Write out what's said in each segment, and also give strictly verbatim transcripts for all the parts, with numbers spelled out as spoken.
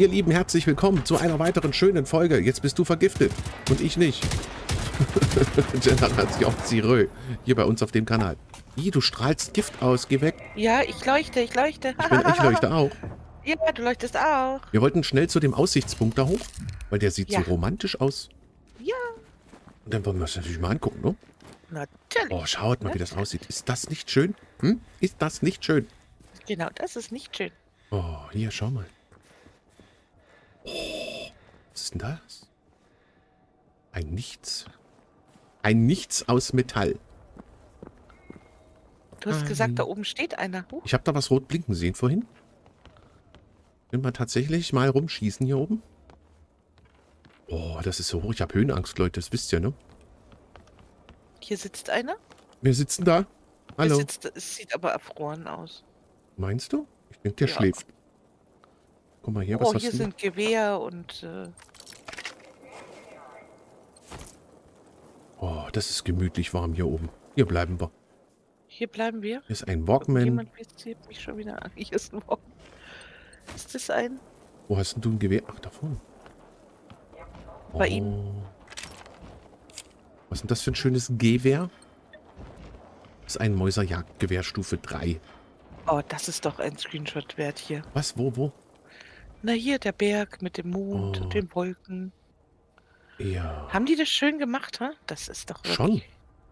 Ihr Lieben, herzlich willkommen zu einer weiteren schönen Folge. Jetzt bist du vergiftet und ich nicht. Jenna hat sich auf Zirö hier bei uns auf dem Kanal. Ih, du strahlst Gift aus, geh weg. Ja, ich leuchte, ich leuchte. Ich, bin, ich leuchte auch. Ja, du leuchtest auch. Wir wollten schnell zu dem Aussichtspunkt da hoch, weil der sieht Ja. so romantisch aus. Ja, Und dann wollen wir uns natürlich mal angucken, ne? natürlich. Oh, schaut mal, wie das aussieht. Ist das nicht schön? Hm? Ist das nicht schön? Genau, das ist nicht schön. Oh, hier, schau mal. Oh, was ist denn das? Ein Nichts. Ein Nichts aus Metall. Du hast gesagt, da oben steht einer. Huh. Ich habe da was rot blinken sehen vorhin. Will man tatsächlich mal rumschießen hier oben? Oh, das ist so hoch. Ich habe Höhenangst, Leute. Das wisst ihr, ne? Hier sitzt einer. Wir sitzen da. Hallo. Es, sitzt, es sieht aber erfroren aus. Meinst du? Ich denke, der Ja. schläft. Guck mal hier, was Oh, hast hier du? sind Gewehr und... Äh, Oh, das ist gemütlich warm hier oben. Hier bleiben wir. hier bleiben wir. Hier ist ein Walkman. Jemand visiert mich schon wieder an. Hier ist ein Walk. Ist das ein? Wo hast denn du ein Gewehr? Ach, da vorne. Bei oh. ihm. Was ist denn das für ein schönes Gewehr? Das ist ein Mäuserjagdgewehr Stufe drei. Oh, das ist doch ein Screenshot wert hier. Was? Wo? Wo? Na hier, der Berg mit dem Mond Oh. und den Wolken. Ja. Haben die das schön gemacht, ha? Das ist doch wirklich... Schon.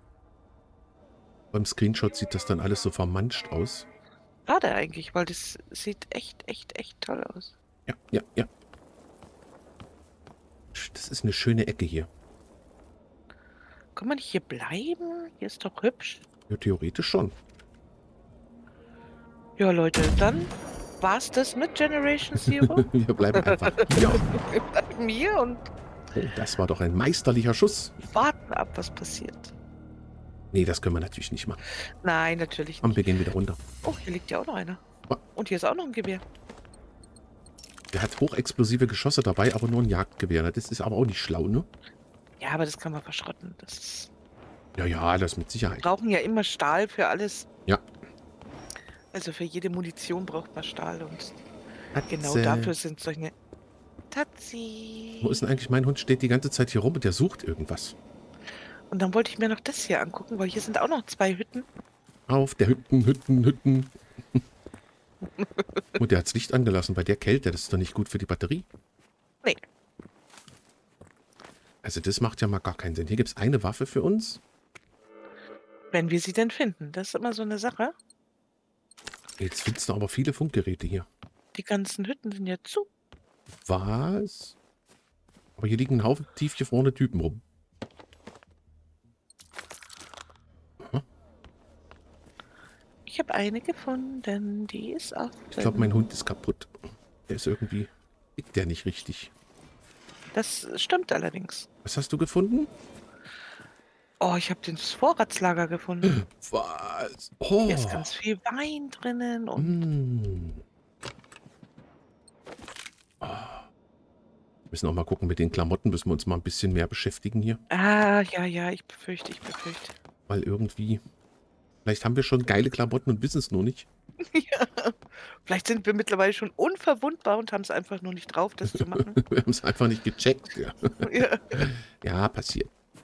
Beim Screenshot sieht das dann alles so vermanscht aus. Schade eigentlich, weil das sieht echt, echt, echt toll aus. Ja, ja, ja. Das ist eine schöne Ecke hier. Kann man nicht hier bleiben? Hier ist doch hübsch. Ja, theoretisch schon. Ja, Leute, dann war's das mit Generation Zero. Wir bleiben einfach hier. Wir bleiben hier und Oh, das war doch ein meisterlicher Schuss. warten ab, was passiert. Nee, das können wir natürlich nicht machen. Nein, natürlich Und nicht. wir gehen wieder runter. Oh, hier liegt ja auch noch einer. Oh. Und hier ist auch noch ein Gewehr. Der hat hochexplosive Geschosse dabei, aber nur ein Jagdgewehr. Ne? Das ist aber auch nicht schlau, ne? Ja, aber das kann man verschrotten. Das ist... Ja, ja, das mit Wir Sicherheit. brauchen ja immer Stahl für alles. Ja. Also für jede Munition braucht man Stahl und Tatze. genau dafür sind solche... Tatsi. Wo ist denn eigentlich mein Hund? Steht die ganze Zeit hier rum und der sucht irgendwas. Und dann wollte ich mir noch das hier angucken, weil hier sind auch noch zwei Hütten. Auf der Hütten, Hütten, Hütten. Und der hat das Licht angelassen bei der Kälte. Das ist doch nicht gut für die Batterie. Nee. Also das macht ja mal gar keinen Sinn. Hier gibt es eine Waffe für uns. Wenn wir sie denn finden. Das ist immer so eine Sache. Jetzt findest du aber viele Funkgeräte hier. Die ganzen Hütten sind ja zu. Was? Aber hier liegen ein Haufen tiefgefrorene Typen rum. Aha. Ich habe eine gefunden, die ist offen. Ich glaube, mein Hund ist kaputt. Der ist irgendwie... Liegt der nicht richtig. Das stimmt allerdings. Was hast du gefunden? Oh, ich habe das Vorratslager gefunden. Was? Oh. Hier ist ganz viel Wein drinnen und Mm. Oh. Wir müssen auch mal gucken, mit den Klamotten müssen wir uns mal ein bisschen mehr beschäftigen hier. ah, ja, ja, ich befürchte, ich befürchte. Weil irgendwie... Vielleicht haben wir schon geile Klamotten und wissen es nur nicht. Ja. Vielleicht sind wir mittlerweile schon unverwundbar und haben es einfach nur nicht drauf, das zu machen. Wir haben es einfach nicht gecheckt. Ja, Ja. ja passiert.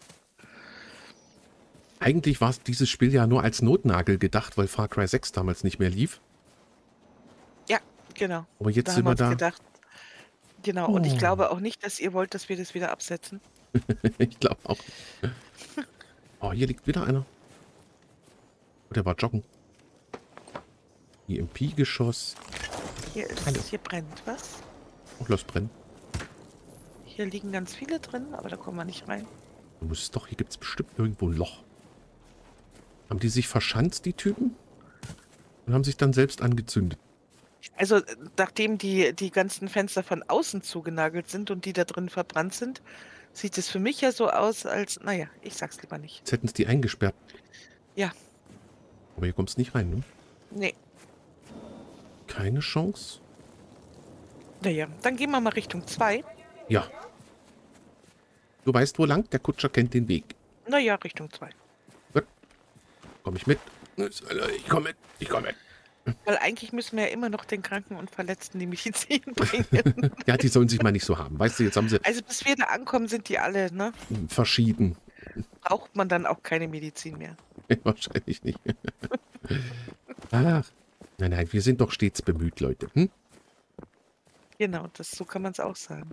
Eigentlich war dieses Spiel ja nur als Notnagel gedacht, weil Far Cry sechs damals nicht mehr lief. Ja, genau. Aber jetzt Da sind haben wir wir uns da. gedacht. Genau, und Oh. ich glaube auch nicht, dass ihr wollt, dass wir das wieder absetzen. Ich glaube auch. Oh, hier liegt wieder einer. Oh, der war joggen. E M P-Geschoss. Hier ist, Hallo. hier brennt was. Oh, lass brennen. Hier liegen ganz viele drin, aber da kommen wir nicht rein. Du musst doch, hier gibt es bestimmt irgendwo ein Loch. Haben die sich verschanzt, die Typen? Und haben sich dann selbst angezündet. Also, äh, nachdem die, die ganzen Fenster von außen zugenagelt sind und die da drin verbrannt sind, sieht es für mich ja so aus, als, naja, ich sag's lieber nicht. Jetzt hätten es die eingesperrt. Ja. Aber hier kommst du nicht rein, ne? Nee. Keine Chance? Naja, dann gehen wir mal Richtung zwei. Ja. Du weißt, wo lang? Der Kutscher kennt den Weg. Naja, Richtung zwei. Komm ich mit? Ich komme mit. Ich komme mit. Weil eigentlich müssen wir ja immer noch den Kranken und Verletzten die Medizin bringen. Ja, die sollen sich mal nicht so haben. Weißt du, jetzt haben sie Also bis wir da ankommen, sind die alle, ne? verschieden. Braucht man dann auch keine Medizin mehr. Wahrscheinlich nicht. Ach, nein, nein, wir sind doch stets bemüht, Leute. Hm? Genau, das, so kann man es auch sagen.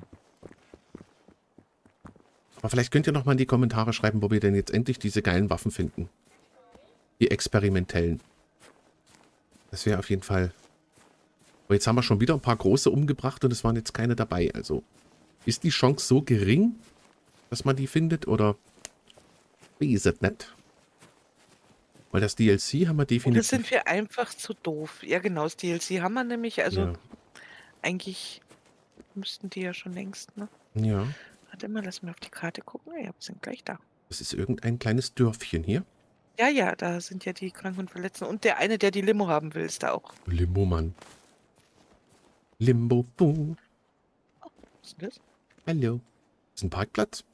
Aber vielleicht könnt ihr noch mal in die Kommentare schreiben, wo wir denn jetzt endlich diese geilen Waffen finden. Die experimentellen. Das wäre auf jeden Fall... Aber jetzt haben wir schon wieder ein paar große umgebracht und es waren jetzt keine dabei. Also, ist die Chance so gering, dass man die findet? Oder wie ist es nicht? Weil das D L C haben wir Oder definitiv... sind wir einfach zu doof? Ja, genau, das D L C haben wir nämlich. Also Ja. eigentlich müssten die ja schon längst, ne? Ja, Warte mal, lass mal auf die Karte gucken. Ja, wir sind gleich da. das ist irgendein kleines Dörfchen hier. Ja, ja, da sind ja die Kranken und Verletzten. Und der eine, der die Limo haben will, ist da auch. Limbo, Mann. Limbo, boom. Was ist denn das? Hallo. Das ist ein Parkplatz.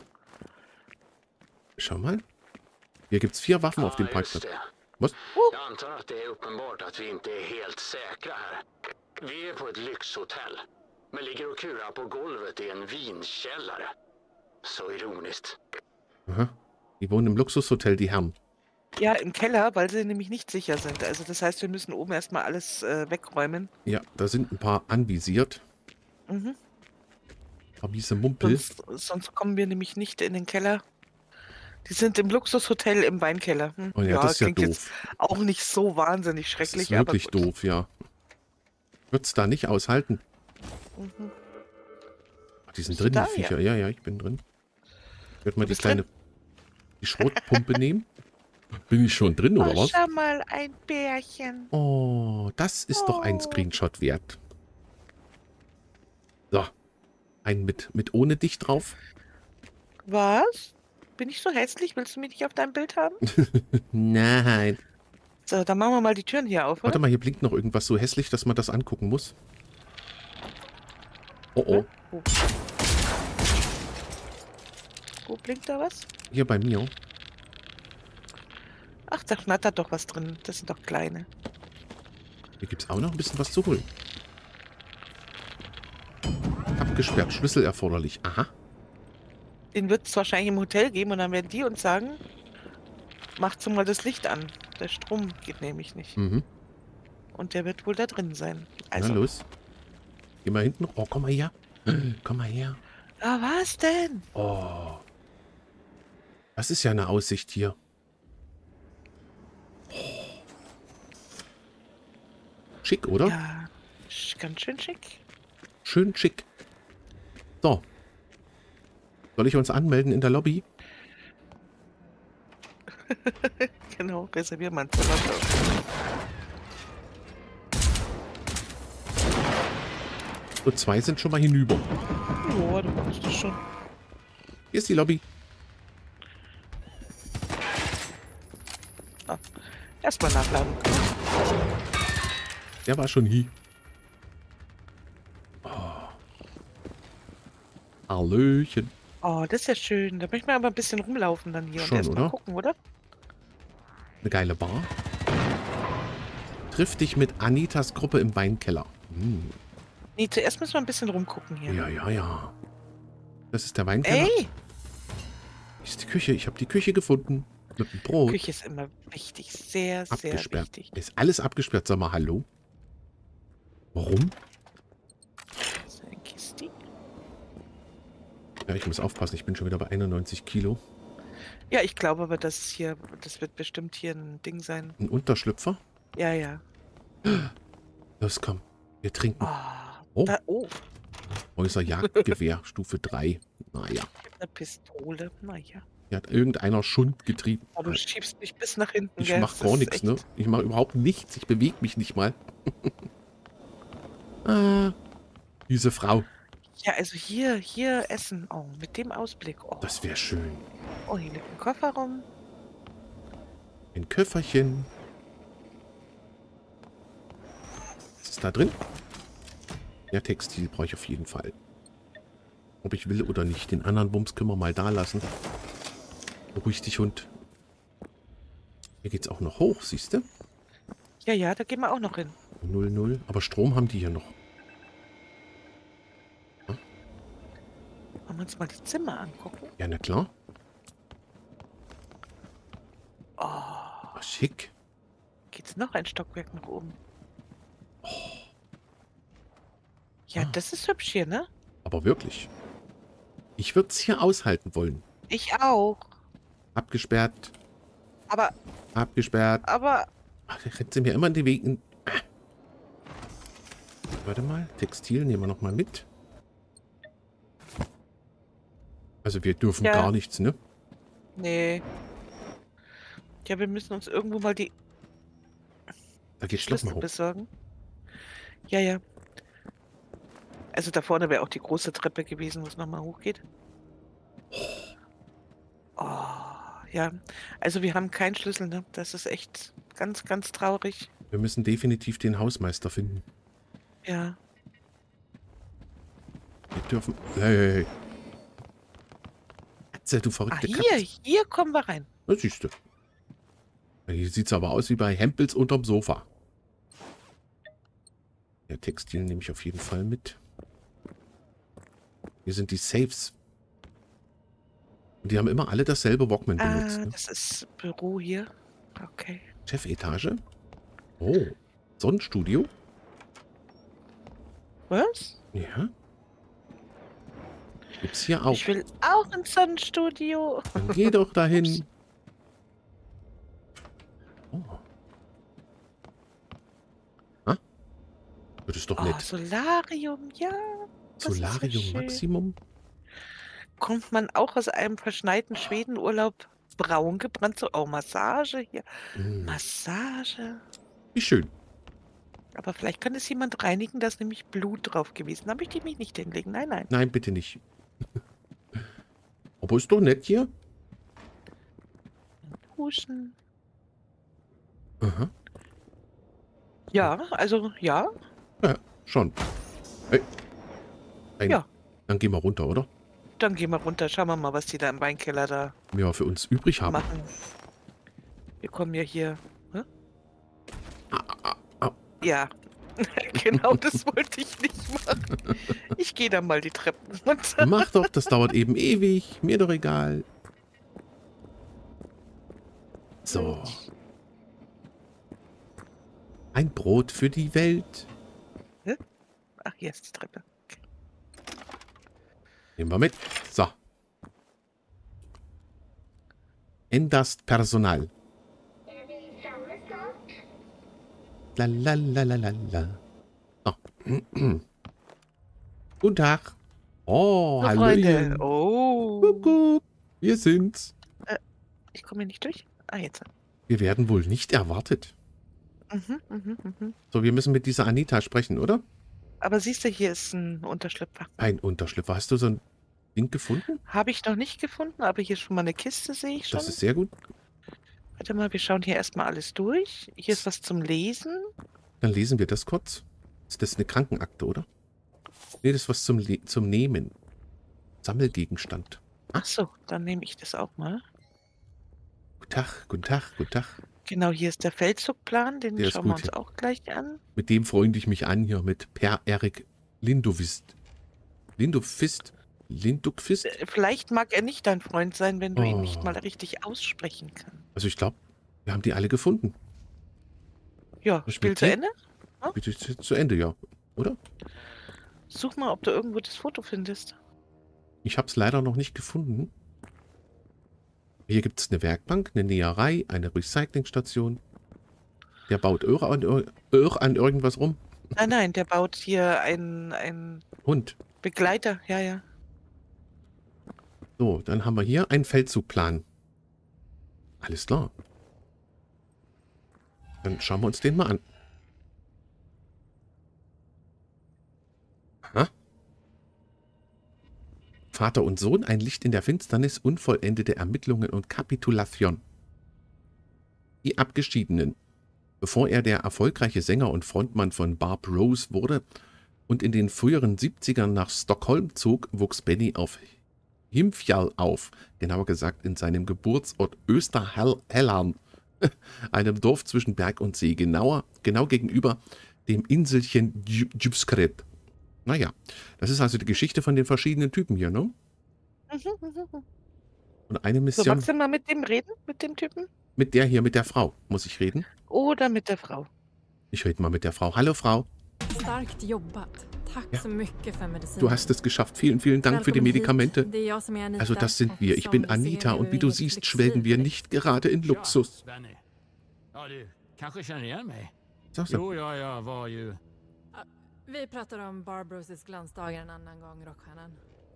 Schau mal. Hier gibt es vier Waffen auf dem Ja, just Parkplatz. det. Was? Jag antar att det är uppenbart att vi inte är helt säkra här. Vi är på ett lyxhotell, men ligger och kurar på golvet i en vinkällare. Så ironiskt. Aha. Die wohnen im Luxushotel, die Herren. Ja, im Keller, weil sie nämlich nicht sicher sind. Also das heißt, wir müssen oben erstmal alles äh, wegräumen. Ja, da sind ein paar anvisiert. Mhm. Ein paar miese Mumpel. Sonst, sonst kommen wir nämlich nicht in den Keller. Die sind im Luxushotel im Weinkeller. Hm? Oh ja, das ist ja klingt jetzt doof. auch nicht so wahnsinnig Das schrecklich. ist wirklich aber gut. doof, ja. Wird's da nicht aushalten. Mhm. Ach, die sind Bist du drin, da? die Viecher. Ja, ja, ich bin drin. Ich würde mal Du die bist kleine... Die Schrotpumpe nehmen. Bin ich schon drin, oder Oh, was? schau mal, ein Bärchen. Oh, das ist doch ein Oh. Screenshot wert. So. Ein mit, mit ohne dich drauf. Was? Bin ich so hässlich? Willst du mich nicht auf deinem Bild haben? Nein. So, dann machen wir mal die Türen hier auf. Warte Oder? mal, hier blinkt noch irgendwas so hässlich, dass man das angucken muss. Oh oh. Wo? Wo blinkt da was? Hier bei mir. Ach, da schnattert doch was drin. Das sind doch kleine. Hier gibt es auch noch ein bisschen was zu holen. Abgesperrt, Schlüssel erforderlich. Aha. Den wird es wahrscheinlich im Hotel geben und dann werden die uns sagen, macht so mal das Licht an. Der Strom geht nämlich nicht. Mhm. Und der wird wohl da drin sein. Na Also, los. Geh mal hinten. Oh, komm mal her. Komm mal her. ah, was denn? Oh. Das ist ja eine Aussicht hier. Schick, oder? Ja, sch- ganz schön schick. Schön schick. So. Soll ich uns anmelden in der Lobby? Genau, reservier mal ein Zimmer. So, zwei sind schon mal hinüber. Ja, du machst das schon. Hier ist die Lobby. Erstmal nachladen. Der war schon hier. Oh. Hallöchen. Oh, das ist ja schön. Da möchte man aber ein bisschen rumlaufen dann hier Schon, und erstmal oder? gucken, oder? Eine geile Bar. Triff dich mit Anitas Gruppe im Weinkeller. Hm. Nee, zuerst müssen wir ein bisschen rumgucken hier. Ja, ja, ja. Das ist der Weinkeller. Ey, Das ist die Küche. Ich habe die Küche gefunden. Mit dem Brot. Küche ist immer wichtig. Sehr, sehr Abgesperrt. wichtig. Ist alles abgesperrt. Sag mal, hallo? Warum? Das ist ein Kisti. Ja, ich muss aufpassen. Ich bin schon wieder bei einundneunzig Kilo. Ja, ich glaube aber, das ist hier, das wird bestimmt hier ein Ding sein. Ein Unterschlüpfer. Ja, ja. Los, komm. Wir trinken. Oh, Oh. Da, oh, Häuser Jagdgewehr. Stufe drei. Naja. eine Pistole. Naja. Hier hat irgendeiner Schund getrieben. Oh, du schiebst mich bis nach hinten, Ich gell? mach Das gar ist nichts, echt- ne? Ich mache überhaupt nichts. Ich bewege mich nicht mal. ah, diese Frau. Ja, also hier, hier essen. Oh, mit dem Ausblick. Oh, Das wäre schön. oh hier liegt ein Kofferraum. Ein Köfferchen. Was ist da drin? Ja, Textil brauche ich auf jeden Fall. Ob ich will oder nicht. Den anderen Bums können wir mal da lassen. Beruhig dich, Hund. Hier geht's auch noch hoch, siehst du? Ja, ja, da gehen wir auch noch hin. null null. Aber Strom haben die hier noch. Wollen wir uns mal die Zimmer angucken? Ja, na klar. Oh, Ah, schick. geht's noch ein Stockwerk nach oben? Ja, Ah. das ist hübsch hier, ne? Aber wirklich. Ich würde es hier aushalten wollen. Ich auch. Abgesperrt. Aber, Abgesperrt. aber, Ach, da rennt sie mir immer in die Wege. Ah. Warte mal. Textil nehmen wir noch mal mit. Also wir dürfen Ja. gar nichts, ne? nee. Ja, wir müssen uns irgendwo mal die Da geht Schloss Schlüssel mal hoch. besorgen. Ja, ja. Also da vorne wäre auch die große Treppe gewesen, wo es nochmal hochgeht. Oh, ja. Also wir haben keinen Schlüssel, ne? Das ist echt ganz, ganz traurig. Wir müssen definitiv den Hausmeister finden. Ja. Wir dürfen... Hey, hey, hey. Katze, du Ah, verrückte hier, Katze. hier kommen wir rein. Das siehst du. Hier sieht es aber aus wie bei Hempels unterm Sofa. Ja, Textil nehme ich auf jeden Fall mit. Hier sind die Safes. Und die haben immer alle dasselbe Walkman benutzt. Ah, Ne? das ist Büro hier. Okay. Chefetage. Oh, Sonnenstudio. Was? Ja. Gibt's hier auch. Ich will auch ein Sonnenstudio. Dann geh doch dahin. Oh. Ah? Das ist doch Oh, nett. Solarium, ja. das ist ja Solarium schön. Maximum. Kommt man auch aus einem verschneiten Schwedenurlaub braun gebrannt? So, oh, Massage hier. Hm, Massage. wie schön. Aber vielleicht kann es jemand reinigen, da ist nämlich Blut drauf gewesen. Da möchte ich mich nicht hinlegen. Nein, nein. Nein, bitte nicht. Aber ist doch nett hier. Duschen. Aha. Ja, also ja. Ja, schon. Hey. Ein, Ja. Dann gehen wir runter, oder? Dann gehen wir runter. Schauen wir mal, was die da im Weinkeller da Ja, für uns übrig haben. machen. Wir kommen ja hier. Hä? au. Ja. Genau, das wollte ich nicht machen. Ich gehe dann mal die Treppen runter. Mach doch, das dauert eben ewig. Mir doch egal. So. Ein Brot für die Welt. Ach, hier ist die Treppe. Nehmen wir mit. So. Endast Personal. La la la la la la. Oh. Guten Tag. Oh, So, hallo. Freunde. Oh. Kuckuck. Wir sind's. Ich komme hier nicht durch. Ah, jetzt. Wir werden wohl nicht erwartet. Mhm, mhm, mhm. So, wir müssen mit dieser Anita sprechen, oder? Aber siehst du, hier ist ein Unterschlüpfer. Ein Unterschlüpfer. Hast du so ein Ding gefunden? Habe ich noch nicht gefunden, aber hier ist schon mal eine Kiste, sehe ich schon. Das ist sehr gut. Warte mal, wir schauen hier erstmal alles durch. Hier ist was zum Lesen. Dann lesen wir das kurz. Ist das eine Krankenakte, oder? Nee, das ist was zum, Le zum Nehmen. Sammelgegenstand. Ach so, dann nehme ich das auch mal. Guten Tag, guten Tag, guten Tag. Genau, hier ist der Feldzugplan, den Der ist schauen wir gut, uns ja. auch gleich an. Mit dem freunde ich mich an hier, mit Per Erik Lindovist. Lindovist? Lindovist? Äh, Vielleicht mag er nicht dein Freund sein, wenn du ihn nicht Oh. mal richtig aussprechen kannst. Also ich glaube, wir haben die alle gefunden. Ja, Was Spiel mit zu dir? Ende? Bitte zu zu Ende, ja. Oder? Such mal, ob du irgendwo das Foto findest. Ich habe es leider noch nicht gefunden. Hier gibt es eine Werkbank, eine Näherei, eine Recyclingstation. Der baut Öhr an, Öhr an irgendwas rum. Nein, nein, der baut hier einen, einen Hund. Begleiter. Ja, ja. So, dann haben wir hier einen Feldzugplan. Alles klar. Dann schauen wir uns den mal an. Aha. Vater und Sohn, ein Licht in der Finsternis, unvollendete Ermittlungen und Kapitulation. Die Abgeschiedenen. Bevor er der erfolgreiche Sänger und Frontmann von Barb Rose wurde und in den früheren siebzigern nach Stockholm zog, wuchs Benny auf Himfjall auf, genauer gesagt in seinem Geburtsort Österhällan einem Dorf zwischen Berg und See, genauer, genau gegenüber dem Inselchen Djibskret. Naja, das ist also die Geschichte von den verschiedenen Typen hier, ne? Und eine So, Mission magst du mal mit dem reden, mit dem Typen? mit der hier, mit der Frau, muss ich reden? Oder mit der Frau? Ich rede mal mit der Frau. Hallo Frau, Starkt jobbat. Tack Ja. så mycket för medicin. du hast es geschafft. Vielen, vielen Dank für die Välkommen hit. Medikamente. Det är jag som är Anita. Also das sind wir. Ich Och bin som du ser Anita und lever wie du vi ett siehst, schwelgen wir lyxliv. nicht gerade in Luxus. Ja, Benny. Ja, du kanske känner igen mig? So, so. Jo, ja, jag var ju... Vi pratar om Barbarosas glansdagar en annan gång, rockstjärnan.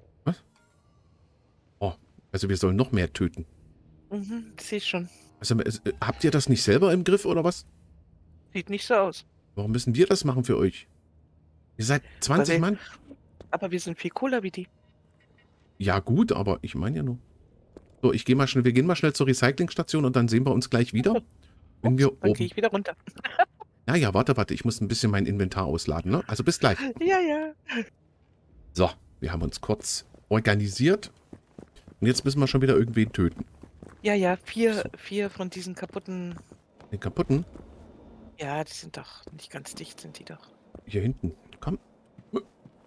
Oh, also wir sollen noch mehr töten. Mhm, sehe ich schon. Also äh, habt ihr das nicht selber im Griff oder was? Sieht nicht so aus. Warum müssen wir das machen für euch? Ihr seid zwanzig wir- Mann? Aber wir sind viel cooler wie die. Ja gut, aber ich meine ja nur. So, ich gehe mal schnell, wir gehen mal schnell zur Recyclingstation und dann sehen wir uns gleich wieder. Wenn wir Dann gehe oben. ich wieder runter. Naja, warte, warte, ich muss ein bisschen mein Inventar ausladen, ne? Also bis gleich. Ja, ja. So, wir haben uns kurz organisiert. Und jetzt müssen wir schon wieder irgendwen töten. Ja, ja, vier, vier von diesen kaputten. Den kaputten. Ja, die sind doch nicht ganz dicht, sind die doch. Hier hinten. Komm. Und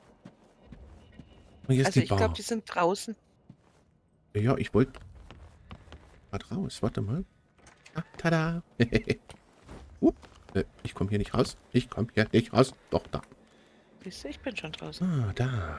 jetzt Also die ich Bar. glaube, die sind draußen. Ja, ich wollte gerade raus. Warte mal. Ah, tada. uh, äh, ich komme hier nicht raus. Ich komme hier nicht raus. Doch, da. Siehst du, ich bin schon draußen. Ah, da.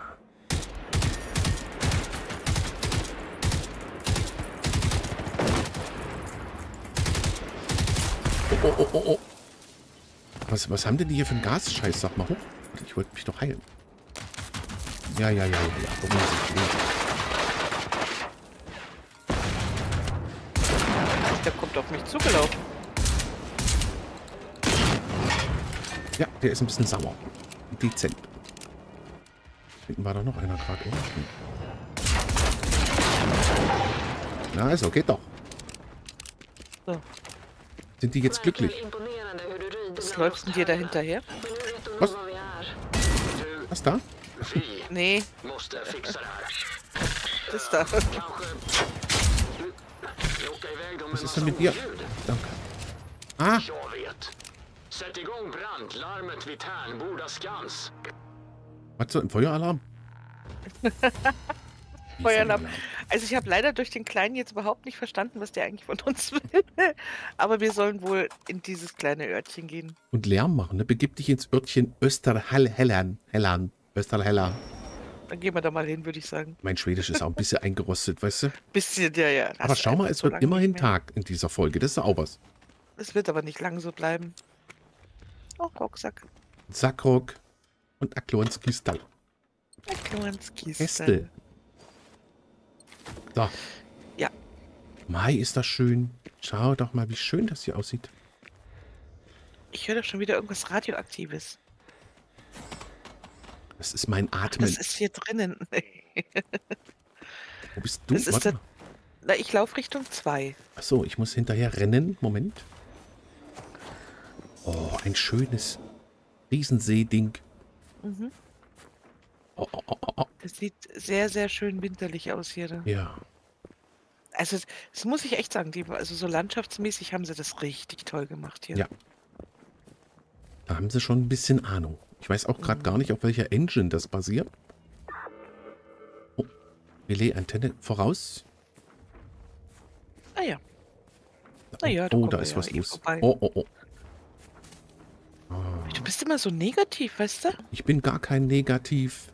Oh, oh, oh, oh. Was, was haben denn die hier für einen Gasscheiß? Sag mal hoch. Warte, ich wollte mich doch heilen. Ja, ja, ja, ja, ja. Beruhigen Sie, beruhigen Sie. Der kommt auf mich zugelaufen. Ja, der ist ein bisschen sauer. Dezent. Hinten war doch noch einer gerade, oder? Na, also, geht doch. So. Sind die jetzt glücklich? Was läufst denn dir da hinterher? Was? Du, Was da? vi Nee, måste fixa det här. das da. Kanske... Du, locka iväg dem med Was ist massa denn mit dir? oljud. Danke. Ah, Jag vet. Sätt igång brandlarmet vid Tärnboda skans. was so, ein Feueralarm? Feueralarm. Also ich habe leider durch den Kleinen jetzt überhaupt nicht verstanden, was der eigentlich von uns will. Aber wir sollen wohl in dieses kleine Örtchen gehen. Und Lärm machen, ne? Begib dich ins Örtchen Österhell-Hellan. Hellan. Österhell-Hellan. Dann gehen wir da mal hin, würde ich sagen. Mein Schwedisch ist auch ein bisschen eingerostet, weißt du? Bisschen, ja, ja. Aber Hast schau mal, einfach es so wird lange immerhin nicht mehr. Tag in dieser Folge. Das ist auch was. Es wird aber nicht lang so bleiben. Oh, Rucksack. Sackrock und Aklonskistal. Klonskiste. Kästel. So. Ja. Mai, ist das schön. Schau doch mal, wie schön das hier aussieht. Ich höre doch schon wieder irgendwas Radioaktives. Das ist mein Atmen. Das ist hier drinnen. Wo bist du? das ist Warte der- mal. Na, ich laufe Richtung zwei. Achso, ich muss hinterher rennen. Moment. Oh, ein schönes Riesensee-Ding. Mhm. Oh, oh, oh, oh. Das sieht sehr, sehr schön winterlich aus hier. Da. Ja. Also, das muss ich echt sagen. Die, also, so landschaftsmäßig haben sie das richtig toll gemacht hier. Ja. Da haben sie schon ein bisschen Ahnung. Ich weiß auch gerade gar nicht, auf welcher Engine das basiert. Oh, Relais-Antenne voraus. Ah ja. Na ja, da oh, kommen da wir ist ja was eh los. vorbei. Oh, oh, oh. Du bist immer so negativ, weißt du? Ich bin gar kein Negativ.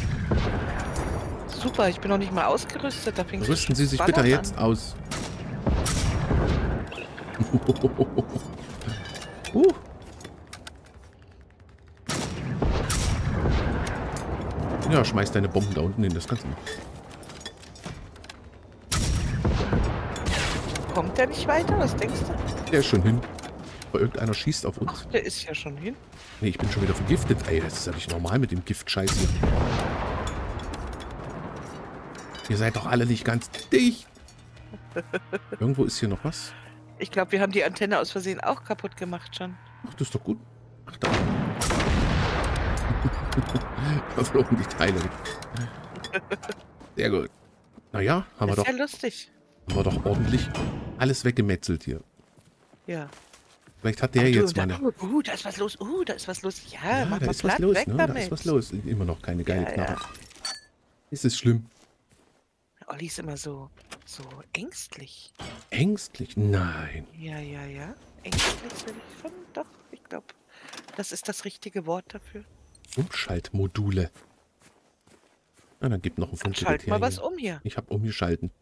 Super, ich bin noch nicht mal ausgerüstet. Da fängst du Rüsten schon Sie sich ballern bitte an. jetzt aus. uh. Ja, schmeiß deine Bomben da unten hin, das kannst du machen. Kommt der nicht weiter? Was denkst du? Der ist schon hin. Aber irgendeiner schießt auf uns. Ach, der ist ja schon hin. Nee, ich bin schon wieder vergiftet. Ey, das ist ja nicht normal mit dem Giftscheiß hier. Ihr seid doch alle nicht ganz dicht. Irgendwo ist hier noch was. Ich glaube, wir haben die Antenne aus Versehen auch kaputt gemacht schon. Ach, das ist doch gut. Ach, da. Da flogen die Teile weg. Sehr gut. Naja, haben wir Das doch, ist ja lustig. haben wir doch ordentlich alles weggemetzelt hier. Ja. Vielleicht hat der Ach du, jetzt da, mal eine... uh, da ist was los. Uh, da ist was los. Ja, Ja, mach da mal ist was platt, los, weg ne? Da damit. ist was los. Immer noch keine geile Ja, Knarre. ja. Ist es schlimm? Olli ist immer so, so ängstlich. Ängstlich? Nein. Ja, ja, ja. Ängstlich will ich schon. Doch, ich glaube, das ist das richtige Wort dafür. Umschaltmodule. Na, dann gibt noch ein Dann Funkgerät schalt her mal was hier. um hier. Ich habe umgeschalten.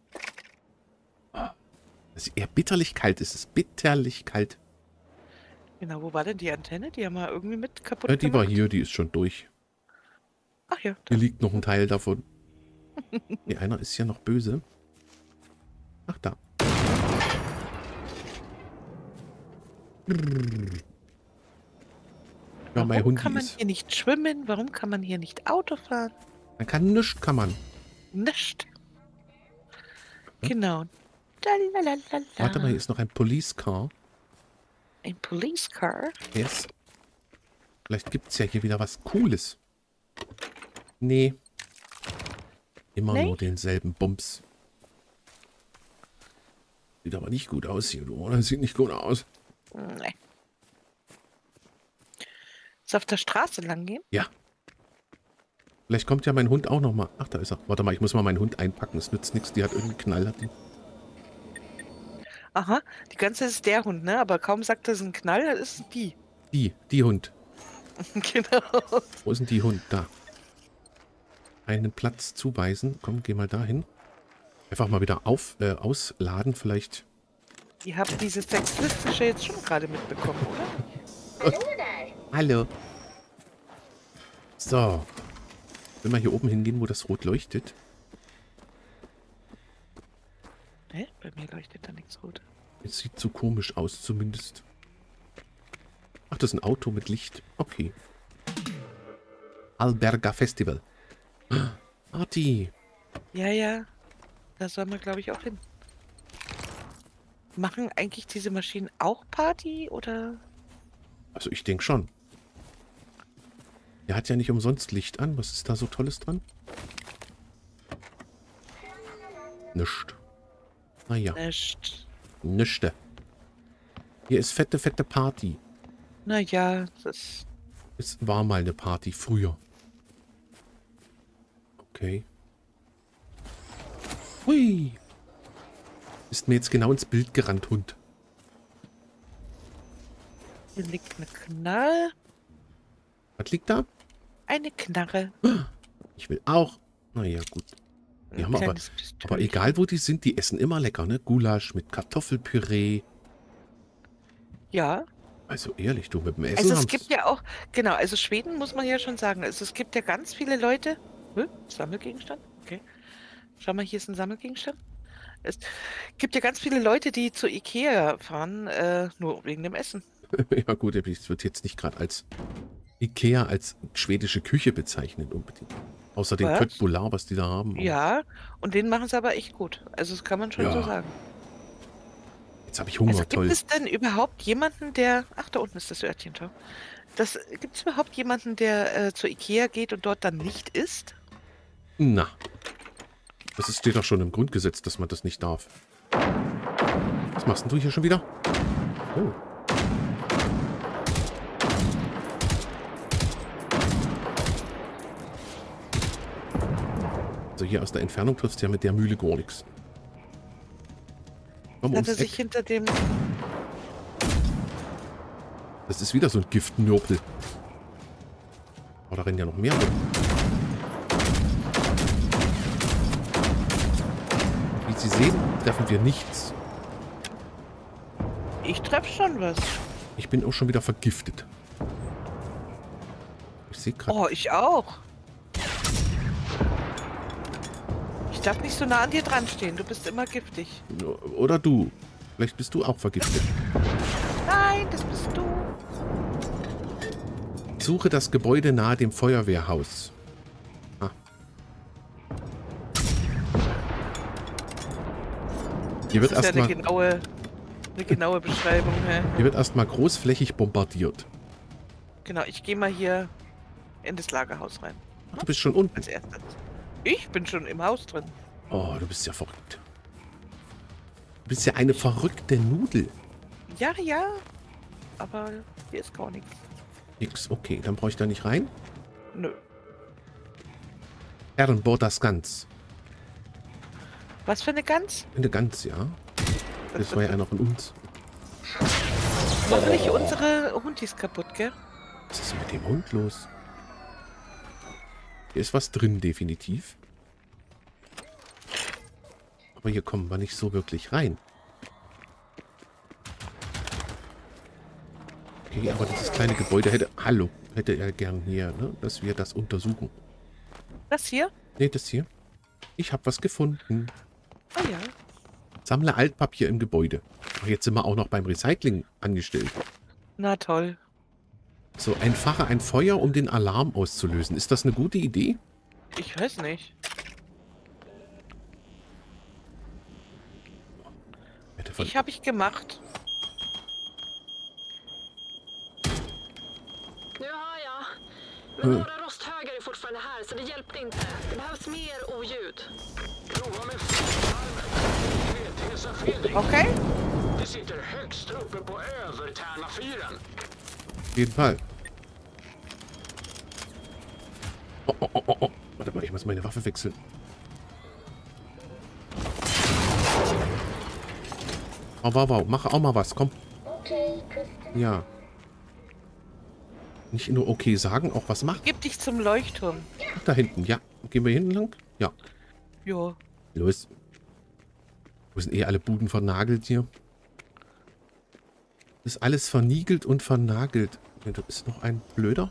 Es ist eher bitterlich kalt. Es ist bitterlich kalt. Genau, wo war denn die Antenne? Die haben wir irgendwie mit kaputt Äh, die gemacht. war hier, die ist schon durch. Ach ja, Hier da. liegt noch ein Teil davon. Nee, einer ist ja noch böse. Ach, da. Ja, mein Warum Hund kann man ist... hier nicht schwimmen? Warum kann man hier nicht Auto fahren? Man kann nichts, kann man. Nicht. Genau. Lalalala. Warte mal, hier ist noch ein Police Car. Ein Police Car. Yes. Vielleicht gibt es ja hier wieder was Cooles. Nee. Immer Nee? nur denselben Bums. Sieht aber nicht gut aus hier, du, oder? Sieht nicht gut aus. Nee. Soll auf der Straße lang gehen? Ja. Vielleicht kommt ja mein Hund auch noch mal. Ach, da ist er. Warte mal, ich muss mal meinen Hund einpacken. Es nützt nichts, die hat irgendwie Knall. Hat die. Aha, die ganze Zeit ist der Hund, ne? Aber kaum sagt er, es ist ein Knall, dann ist es die. Die, die Hund. Genau. Wo ist denn die Hund? Da. Einen Platz zuweisen. Komm, geh mal dahin. Einfach mal wieder auf, äh, ausladen, vielleicht. Ihr habt dieses Sexistische jetzt schon gerade mitbekommen, oder? Hallo. So. Wenn wir hier oben hingehen, wo das rot leuchtet. Hä? Bei mir leuchtet da nichts rot. Es sieht so komisch aus, zumindest. Ach, das ist ein Auto mit Licht. Okay. Alberga Festival. Party. Ja, ja. Da soll man, glaube ich, auch hin. Machen eigentlich diese Maschinen auch Party, oder? Also ich denke schon. Er hat ja nicht umsonst Licht an. Was ist da so Tolles dran? Nischt. Naja, Nicht. nischte. Hier ist fette, fette Party. Naja, das... Es war mal eine Party früher. Okay. Hui. Ist mir jetzt genau ins Bild gerannt, Hund. Hier liegt eine Knarre. Was liegt da? Eine Knarre. Ich will auch. Naja, gut. Die Ein haben aber, kleines Pistölchen. aber egal wo die sind, die essen immer lecker, ne? Gulasch mit Kartoffelpüree. Ja, Also ehrlich, du mit dem Essen also es haben's- gibt ja auch, genau, also Schweden muss man ja schon sagen, also es gibt ja ganz viele Leute. Hä? Sammelgegenstand? Okay. Schau mal, hier ist ein Sammelgegenstand. Es gibt ja ganz viele Leute, die zu Ikea fahren, äh, nur wegen dem Essen. Ja gut, es wird jetzt nicht gerade als Ikea als schwedische Küche bezeichnet unbedingt. Außer den Was? Köttbullar, was die da haben. aber Ja, und den machen sie aber echt gut. Also das kann man schon Ja, so sagen. Jetzt habe ich Hunger, Also gibt toll. es denn überhaupt jemanden, der... Ach, da unten ist das Örtchen, schau. Das, gibt es überhaupt jemanden, der äh, zur Ikea geht und dort dann nicht isst? Na. Das ist, steht doch schon im Grundgesetz, dass man das nicht darf. Was machst denn du hier schon wieder? Oh. Also hier aus der Entfernung triffst du ja mit der Mühle gar nichts. Komm Hat ums er sich Eck. hinter dem... Das ist wieder so ein Giftnürpel. Oh, da rennen ja noch mehr rum. Wie Sie sehen, treffen wir nichts. Ich treffe schon was. Ich bin auch schon wieder vergiftet. Ich sehe gerade... Oh, ich auch. Ich darf nicht so nah an dir dran stehen. Du bist immer giftig. Oder du. Vielleicht bist du auch vergiftet. Nein, das bist du. Suche das Gebäude nahe dem Feuerwehrhaus. Ah. Hier wird Das ist ja eine erstmal genaue, eine genaue Beschreibung. Hä? hier wird erstmal großflächig bombardiert. Genau, ich gehe mal hier in das Lagerhaus rein. Du bist schon unten. Als erstes. Ich bin schon im Haus drin. Oh, du bist ja verrückt. Du bist ja eine verrückte Nudel. Ja, ja. Aber hier ist gar nichts. Nix. Okay, dann brauche ich da nicht rein. Nö. Herrenbohr das Gans. Was für eine Gans? Eine Gans, ja. Das war ja einer von uns. Mach nicht unsere Hundis kaputt, gell? Was ist mit dem Hund los? Hier ist was drin, definitiv. Aber hier kommen wir nicht so wirklich rein. Okay, aber dieses kleine Gebäude hätte... Hallo, hätte er gern hier, ne? Dass wir das untersuchen. Das hier? Ne, das hier. Ich habe was gefunden. Ah ja. Sammle Altpapier im Gebäude. Ach, jetzt sind wir auch noch beim Recycling angestellt. Na toll. So, entfache ein Feuer, um den Alarm auszulösen. Ist das eine gute Idee? Ich weiß nicht. Hätte von- Ich habe ich gemacht. Nu hör jag. Men några rosthögar är fortfarande här så det hjälpte inte. Det behövs mer oljud. Prova med flyttarmen. Du vet, hälsa Fredrik. Okay. Det sitter högst uppe på Övertärnafyren. Auf jeden Fall. Oh, oh, oh, oh, oh. Warte mal, ich muss meine Waffe wechseln. Oh, wow, wow. Mach auch mal was, komm. Ja. Nicht nur okay sagen, auch was machen. Gib dich zum Leuchtturm. Ach, da hinten, ja. Gehen wir hinten lang? Ja. Jo. Los. Wo sind eh alle Buden vernagelt hier? Ist alles verniegelt und vernagelt. Ja, da ist noch ein Blöder.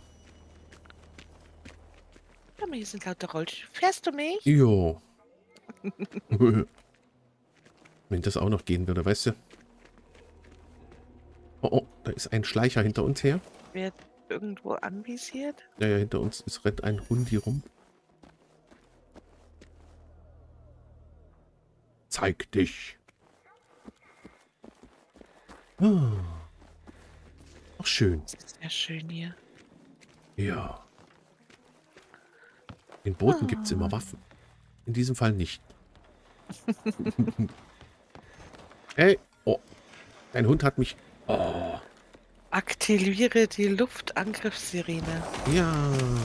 Ja, aber hier sind lauter Rollstühle. Fährst du mich? Jo. Wenn das auch noch gehen würde, weißt du? Oh, oh, da ist ein Schleicher hinter uns her. Wird irgendwo anvisiert? Ja, ja, hinter uns ist rennt ein Hundi rum. Zeig dich. Ah. Ach, schön. Das ist sehr schön hier. Ja. In Booten gibt es immer Waffen. In diesem Fall nicht. Hey. Oh. Dein Hund hat mich... Oh. Aktiviere die Luftangriffssirene. Ja.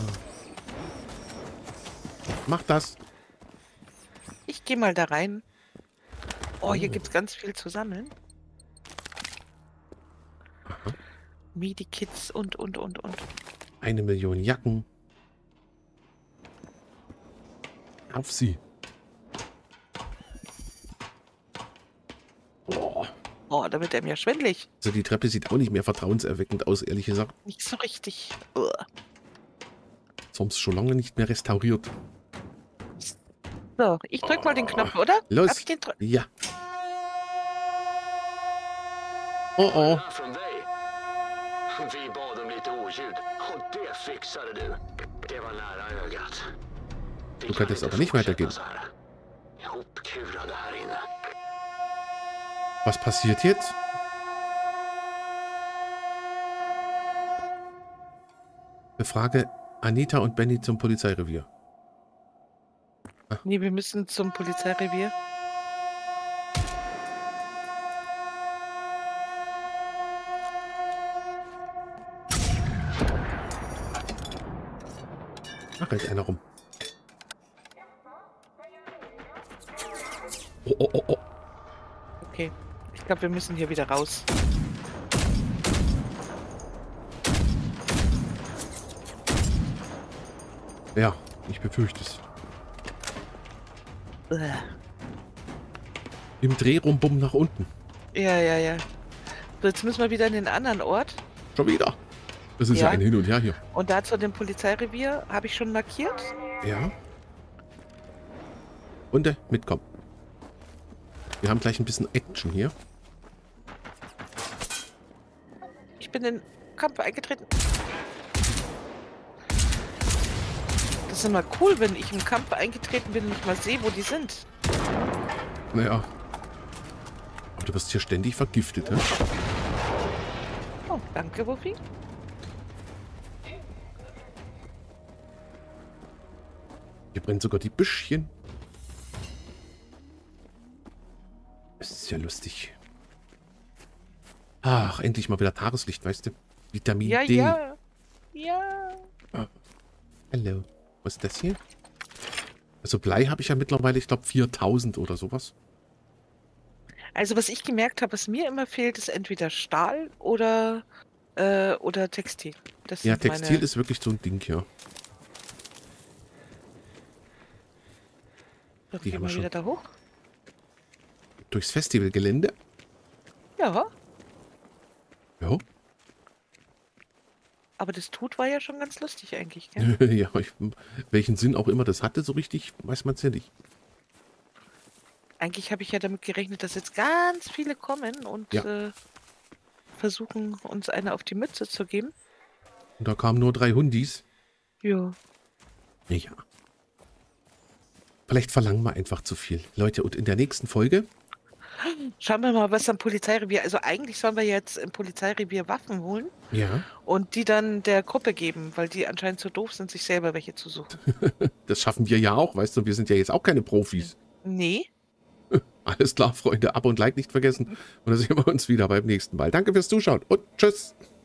Mach das. Ich gehe mal da rein. Oh, hier gibt es ganz viel zu sammeln. Aha. Medikits und, und, und, und. Eine Million Jacken. Auf sie. Oh. Oh, da wird er mir schwindelig. Also die Treppe sieht auch nicht mehr vertrauenserweckend aus, ehrlich gesagt. Nicht so richtig. Uah. Sonst schon lange nicht mehr restauriert. So, ich drück mal den Knopf, oder? Los. Darf ich den drücken? Ja. Oh oh. Här från dig. Vi bad om lite oljud och det fixade du. Det var nära ögat. Vi Du kan könntest inte aber nicht fortsätta weitergehen. så här. Ihopkurade här inne. Was passiert jetzt? Befrage Anita und Benny zum Polizeirevier. Nee, wir müssen zum Polizeirevier. Ach, rennt einer rum. Oh, oh, oh, oh. Okay. Ich glaube, wir müssen hier wieder raus. Ja, ich befürchte es. Uah. Im Drehrumbum nach unten. Ja, ja, ja. So, jetzt müssen wir wieder in den anderen Ort. Schon wieder. Das ist ja, Ja. ein Hin und Her hier. Und da zu dem Polizeirevier habe ich schon markiert. Ja. Hunde, mitkommen. Wir haben gleich ein bisschen Action hier. Ich bin in den Kampf eingetreten. Das ist immer cool, wenn ich im Kampf eingetreten bin und ich mal sehe, wo die sind. Naja. Aber du wirst hier ständig vergiftet, hä? Oh, danke, Wuffi. Hier brennen sogar die Büschchen. Das ist ja lustig. Ach, endlich mal wieder Tageslicht, weißt du? Vitamin Ja, D. ja. Ja. Hallo. Was ist das hier? Also Blei habe ich ja mittlerweile, ich glaube, viertausend oder sowas. Also was ich gemerkt habe, was mir immer fehlt, ist entweder Stahl oder, äh, oder Textil. Das Ja, sind Textil meine... ist wirklich so ein Ding, ja. So, die gehen haben wir wir schon. wieder da hoch? Durchs Festivalgelände. Ja, Ja. aber das Tut war ja schon ganz lustig eigentlich, gell? ja, ich, welchen Sinn auch immer das hatte, so richtig, weiß man es ja nicht. Eigentlich habe ich ja damit gerechnet, dass jetzt ganz viele kommen und Ja. äh, versuchen, uns eine auf die Mütze zu geben. Und da kamen nur drei Hundis. Ja. Ja. Vielleicht verlangen wir einfach zu viel. Leute, und in der nächsten Folge, Schauen wir mal, was am Polizeirevier... Also eigentlich sollen wir jetzt im Polizeirevier Waffen holen ja, und die dann der Gruppe geben, weil die anscheinend so doof sind, sich selber welche zu suchen. das schaffen wir ja auch, weißt du, wir sind ja jetzt auch keine Profis. Nee. Alles klar, Freunde, Abo und Like nicht vergessen. Und dann sehen wir uns wieder beim nächsten Mal. Danke fürs Zuschauen und tschüss.